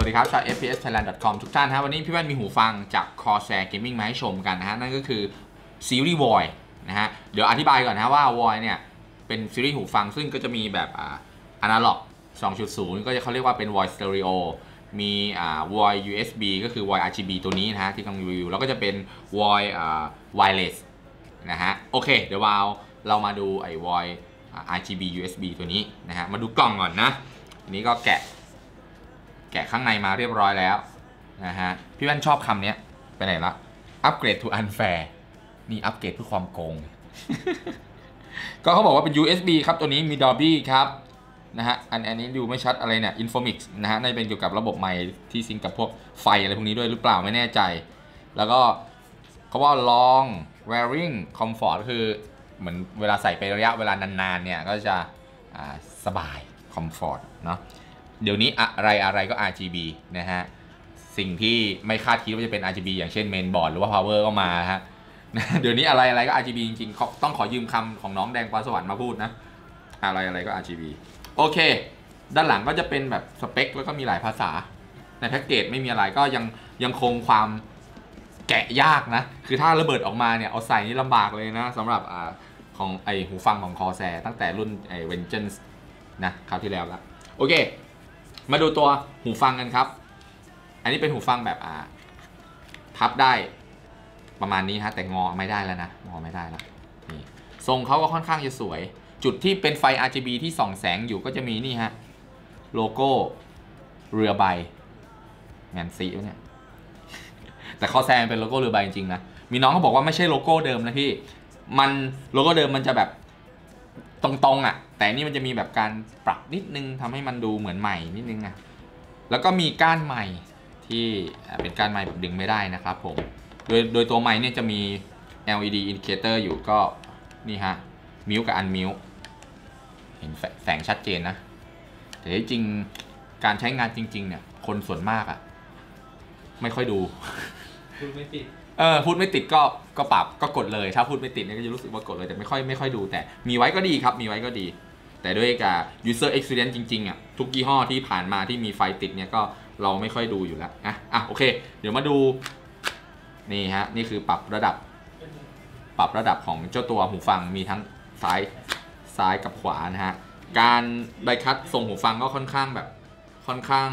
ดีครับชาว fpsthailand.com ทุกท่านฮะวันนี้พี่แว่นมีหูฟังจาก Corsair Gaming มาให้ชมกันนะฮะนั่นก็คือซีรีส์ Void นะฮะเดี๋ยวอธิบายก่อนนะว่า Void เนี่ยเป็นซีรีส์หูฟังซึ่งก็จะมีแบบAnalog 2.0 ก็จะเขาเรียกว่าเป็น Void Stereo มีVoid USB ก็คือ Void RGB ตัวนี้นะฮะที่กำลังรีวิวแล้วก็จะเป็น Void Wireless นะฮะโอเคเดี๋ยวเรามาดูไอ้ Void RGB USB ตัวนี้นะฮะมาดูกล่องก่อนนะอันนี้ก็แกะข้างในมาเรียบร้อยแล้วนะฮะพี่แว่นชอบคำนี้ไปไหนละอัปเกรด to unfair นี่อัปเกรดเพื่อความโกง ก็เขาบอกว่าเป็น USB ครับตัวนี้มี Dolby ครับนะฮะอันนี้ดูไม่ชัดอะไรเนี่ย Infomix นะฮะน่าจะเป็นเกี่ยวกับระบบไมค์ที่ซิงกับพวกไฟอะไรพวกนี้ด้วยหรือเปล่าไม่แน่ใจแล้วก็เขาว่า long wearing comfort ก็คือเหมือนเวลาใส่ไประยะเวลานานๆเนี่ยก็จะสบาย comfort เนาะเดี๋ยวนี้อะไรก็ RGB นะฮะสิ่งที่ไม่คาดคิดว่าจะเป็น RGB อย่างเช่น main board หรือว่า power ก็มาฮะเดี๋ยวนี้อะไรก็ RGB จริงๆต้องขอยืมคำของน้องแดงปลาสวรรค์มาพูดนะอะไรก็ RGB โอเคด้านหลังก็จะเป็นแบบสเปคแล้วก็มีหลายภาษาในแพ็กเกจไม่มีอะไรก็ยังคงความแกะยากนะคือถ้าระเบิดออกมาเนี่ยเอาใส่นี่ลำบากเลยนะสำหรับของไอหูฟังของ Corsair ตั้งแต่รุ่นไอ Vengeance นะคราวที่แล้วละโอเคมาดูตัวหูฟังกันครับอันนี้เป็นหูฟังแบบพับได้ประมาณนี้ฮะแต่งอไม่ได้แล้วนะงอไม่ได้แล้วนี่ทรงเขาก็ค่อนข้างจะสวยจุดที่เป็นไฟ RGB ที่ส่องแสงอยู่ก็จะมีนี่ฮะโลโก้เรือใบแมนซีเนี่ยแต่Corsairเป็นโลโก้เรือใบจริงๆนะมีน้องเขาบอกว่าไม่ใช่โลโก้เดิมนะพี่มันโลโก้เดิมมันจะแบบตรงๆอ่ะแต่นี่มันจะมีแบบการปรับนิดนึงทำให้มันดูเหมือนใหม่นิดนึงอ่ะแล้วก็มีก้านไมค์ที่เป็นก้านไมค์แบบดึงไม่ได้นะครับผมโดยตัวไมค์เนี่ยจะมี LED indicator อยู่ก็นี่ฮะมิวกับอันมิวเห็นแสงชัดเจนนะแต่จริงการใช้งานจริงๆเนี่ยคนส่วนมากอ่ะไม่ค่อยดูพูดไม่ติดพูดไม่ติดก็ปรับก็กดเลยถ้าพูดไม่ติดเนี่ยก็จะรู้สึกว่ากดเลยแต่ไม่ค่อยดูแต่มีไว้ก็ดีครับมีไว้ก็ดีแต่ด้วยกับ user experience จริงๆอ่ะทุกยี่ห้อที่ผ่านมาที่มีไฟติดเนี่ยก็เราไม่ค่อยดูอยู่แล้วนะโอเคเดี๋ยวมาดูนี่ฮะนี่คือปรับระดับของเจ้าตัวหูฟังมีทั้งซ้ายกับขวานะฮะการไดคัตทรงหูฟังก็ค่อนข้าง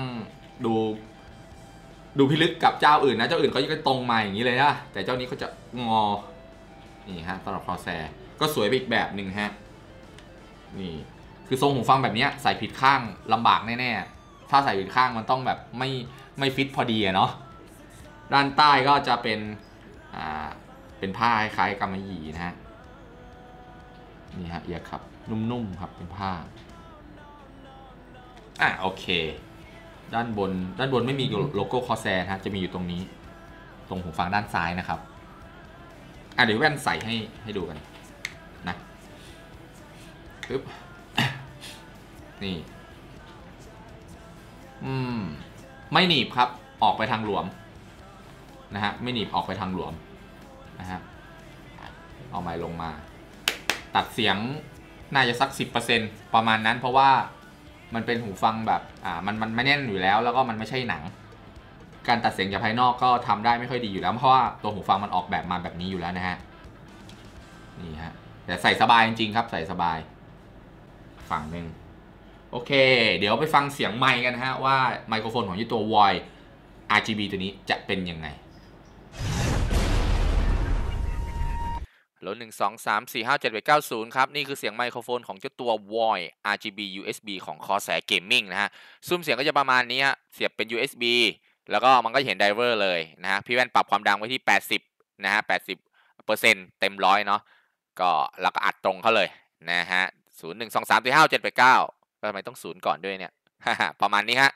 ดูพิลึกกับเจ้าอื่นนะเจ้าอื่นเขาจะตรงมาอย่างนี้เลยนะแต่เจ้านี้เขาจะงอนี่ฮะสำหรับCorsairก็สวยไปอีกแบบหนึ่งฮะนี่คือทรงหูฟังแบบนี้ใส่ผิดข้างลำบากแน่ๆถ้าใส่ผิดข้างมันต้องแบบไม่ฟิตพอดีเนาะด้านใต้ก็จะเป็นผ้าคล้ายกำมะหยี่นะฮะนี่ฮะเอียร์ครับนุ่มๆครับเป็นผ้าโอเคด้านบนไม่มีโลโก้Corsairนะจะมีอยู่ตรงนี้ตรงหูฟังด้านซ้ายนะครับเดี๋ยวแว่นใส่ให้ดูกันนะปึ๊บ นี่ไม่หนีบครับออกไปทางหลวมนะฮะไม่หนีบออกไปทางหลวมนะฮะเอาไมค์ลงมาตัดเสียงน่าจะสัก 10% ประมาณนั้นเพราะว่ามันเป็นหูฟังแบบมันไม่แน่นอยู่แล้วก็มันไม่ใช่หนังการตัดเสียงจากภายนอกก็ทำได้ไม่ค่อยดีอยู่แล้วเพราะว่าตัวหูฟังมันออกแบบมาแบบนี้อยู่แล้วนะฮะนี่ฮะแต่ใส่สบายจริงๆครับใส่สบายฝั่งหนึ่งโอเคเดี๋ยวไปฟังเสียงไมค์กันฮะว่าไมโครโฟนของตัว Void RGB ตัวนี้จะเป็นยังไงโหล123457190ครับนี่คือเสียงไมโครโฟนของเจ้าตัว Void RGB USB ของ Corsair Gaming นะฮะซุ้มเสียงก็จะประมาณนี้ฮะเสียบเป็น USB แล้วก็มันก็เห็นไดเวอร์เลยนะฮะพี่แว่นปรับความดังไว้ที่80นะฮะ80%เต็มร้อยเนาะก็แล้วก็อัดตรงเขาเลยนะฮะ012345789ทำไมต้อง0ก่อนด้วยเนี่ย ประมาณนี้ฮะ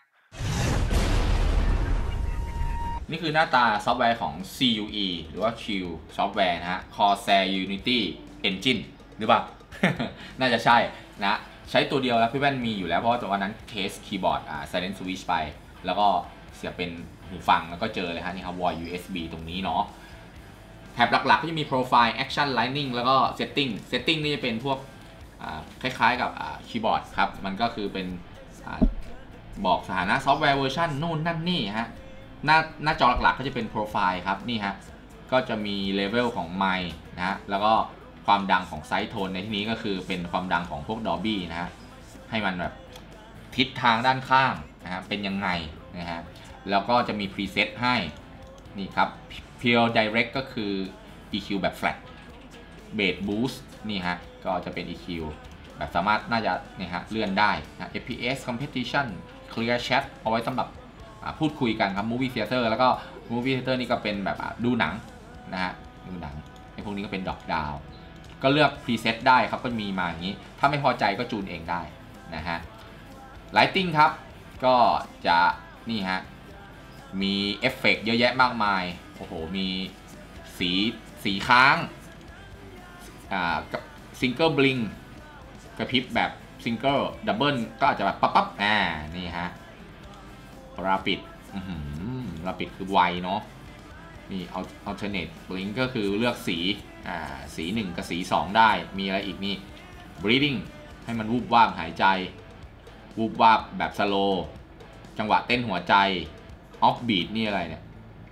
นี่คือหน้าตาซอฟต์แวร์ของ CUE หรือว่า Q ซอฟต์แวร์นะฮะ Corsair Unity Engine หรือเปล่า น่าจะใช่นะใช้ตัวเดียวแล้วพี่แว่นมีอยู่แล้วเพราะว่าตอนนั้นเทสคีย์บอร์ดSilent Switch ไปแล้วก็เสียบเป็นหูฟังแล้วก็เจอเลยฮะนี่ครับ Void USB ตรงนี้เนาะแถบหลักๆก็จะมี Profile Action Lighting แล้วก็ Setting นี่จะเป็นพวกคล้ายๆกับคีย์บอร์ดครับมันก็คือเป็นบอกสถานะซอฟต์แวร์เวอร์ชันนู่นนั่นนี่ฮะหน้าจอหลักๆก็จะเป็นโปรไฟล์ครับนี่ฮะก็จะมีเลเวลของไมค์นะฮะแล้วก็ความดังของไซส์โทนในที่นี้ก็คือเป็นความดังของพวก Dolby นะฮะให้มันแบบทิศทางด้านข้างนะฮะเป็นยังไงนะฮะแล้วก็จะมีพรีเซตให้นี่ครับ Pure Direct ก็คือ EQ แบบ flat Bass Boost นี่ฮะก็จะเป็น EQ แบบสามารถน่าจะเนี่ยฮะเลื่อนได้นะ FPS Competition Clear Chat เอาไว้สำหรับพูดคุยกันครับ Movie Theater แล้วก็ Movie Theater นี่ก็เป็นแบบดูหนังนะฮะดูหนังไอ้พวกนี้ก็เป็นดอกดาวก็เลือกพรีเซตได้ครับก็มีมาอย่างนี้ถ้าไม่พอใจก็จูนเองได้นะฮะ Lighting ครับก็จะนี่ฮะมีเอฟเฟกต์เยอะแยะมากมายโอ้โหมีสีค้างกับซิงเกิลบลิงกระพริบแบบซิงเกิลดับเบิลก็อาจจะแบบปั๊บนี่ฮะราปิดราปิดคือไวเนาะนี่alternate blink ก็คือเลือกสี1กับสี2ได้มีอะไรอีกนี่ breathing ให้มันวูบวาบหายใจวูบวาบแบบสโลจังหวะเต้นหัวใจ off beat นี่อะไรเนี่ย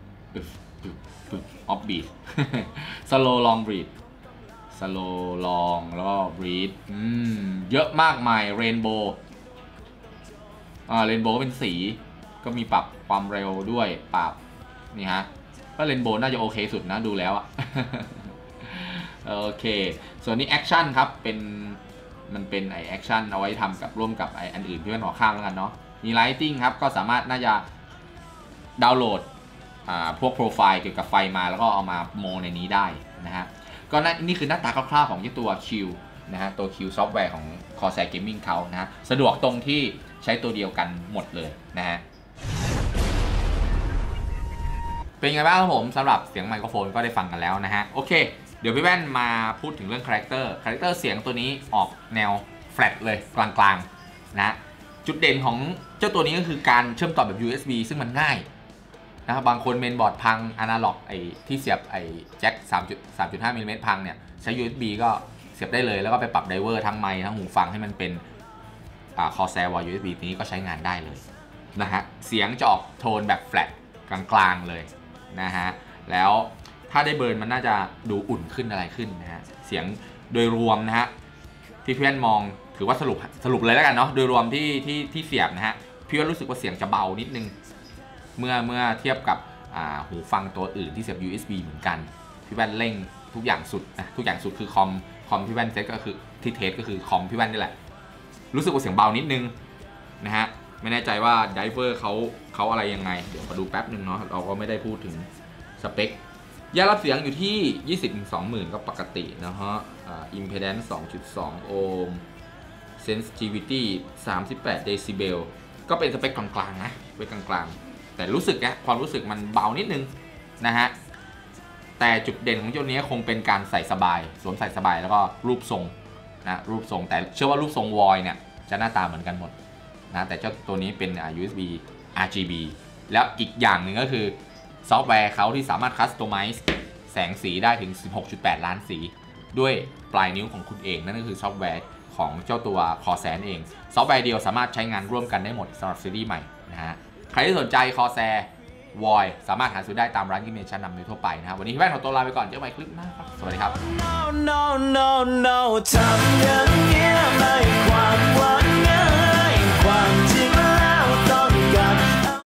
off beat slow long breathe slow long แล้วก็ breathe เยอะมากมาย rainbow rainbow เป็นสีก็มีปรับความเร็วด้วยปรับนี่ฮะก็เรนโบว์น่าจะโอเคสุดนะดูแล้วอะ โอเคส่วนนี้แอคชั่นครับมันเป็นไอแอคชั่นเอาไว้ทำกับร่วมกับไออันอื่นที่เป็นหัวข้างแล้วกันเนาะมีไลท์ติ้งครับก็สามารถน่าจะดาวน์โหลดพวกโปรไฟล์เกี่ยวกับไฟมาแล้วก็เอามาโมในนี้ได้นะฮะก็นี่คือหน้าตาคร่าวๆของตัว Q นะฮะตัว Q ซอฟต์แวร์ของ Corsair Gaming เขานะฮะสะดวกตรงที่ใช้ตัวเดียวกันหมดเลยนะฮะเป็นไงบ้างครับผมสำหรับเสียงไมโครโฟนก็ได้ฟังกันแล้วนะฮะโอเคเดี๋ยวพี่แว่นมาพูดถึงเรื่องคาแรคเตอร์เสียงตัวนี้ออกแนวแฟลตเลยกลางๆนะจุดเด่นของเจ้าตัวนี้ก็คือการเชื่อมต่อแบบ USB ซึ่งมันง่ายนะครับบางคนเมนบอร์ดพังอนาล็อกไอ้ที่เสียบไอ้แจ็ค 3.5 มิลลิเมตรพังเนี่ยใช้ USB ก็เสียบได้เลยแล้วก็ไปปรับไดเวอร์ทั้งไมค์ทั้งหูฟังให้มันเป็นCorsair Voice USB นี้ก็ใช้งานได้เลยนะฮะเสียงจะออกโทนแบบแฟลตกลางๆเลยนะฮะแล้วถ้าได้เบิร์นมันน่าจะดูอุ่นขึ้นอะไรขึ้นนะฮะเสียงโดยรวมนะฮะที่เพื่อนมองถือว่าสรุปเลยแล้วกันเนาะโดยรวมที่เสียบนะฮะพี่ว่ารู้สึกว่าเสียงจะเบานิดนึงเมื่อเทียบกับหูฟังตัวอื่นที่เสียบ USB เหมือนกันพี่แว่นเร่งทุกอย่างสุดนะทุกอย่างสุดคือคอมพี่แว่นเซ็ตก็คือที่เทสก็คือคอมพี่แว่นนี่แหละรู้สึกว่าเสียงเบานิดนึงนะฮะไม่แน่ใจว่าไดเวอร์เขาอะไรยังไงเดี๋ยวมาดูแป๊บนึงเนาะเราก็ไม่ได้พูดถึงสเปคยารับเสียงอยู่ที่ 20-20,000 ก็ปกตินะฮะimpedance 2.2 โอห์ม sensitivity 38 เดซิเบลก็เป็นสเปคกลางๆนะเป็นกลางๆแต่รู้สึกนะความรู้สึกมันเบานิดนึงนะฮะแต่จุดเด่นของเจ้านี้คงเป็นการใส่สบายสวมใส่สบายแล้วก็รูปทรงนะรูปทรงแต่เชื่อว่ารูปทรงวอยเนี่ยจะหน้าตาเหมือนกันหมดนะแต่เจ้าตัวนี้เป็น USB RGB แล้วอีกอย่างหนึ่งก็คือซอฟต์แวร์เขาที่สามารถคัสตอมไมซ์แสงสีได้ถึง 16.8 ล้านสีด้วยปลายนิ้วของคุณเองนั่นก็คือซอฟต์แวร์ของเจ้าตัว Corsair เองซอฟต์แวร์เดียวสามารถใช้งานร่วมกันได้หมดสำหรับซีรีส์ใหม่นะฮะใครที่สนใจ Corsair Voice สามารถหาซื้อได้ตามร้านกิมเมชั้นนำโดยทั่วไปนะครับวันนี้พี่แว่นขอตัวลาไปก่อนเจอกันใหม่คลิปหน้าครับสวัสดีครับ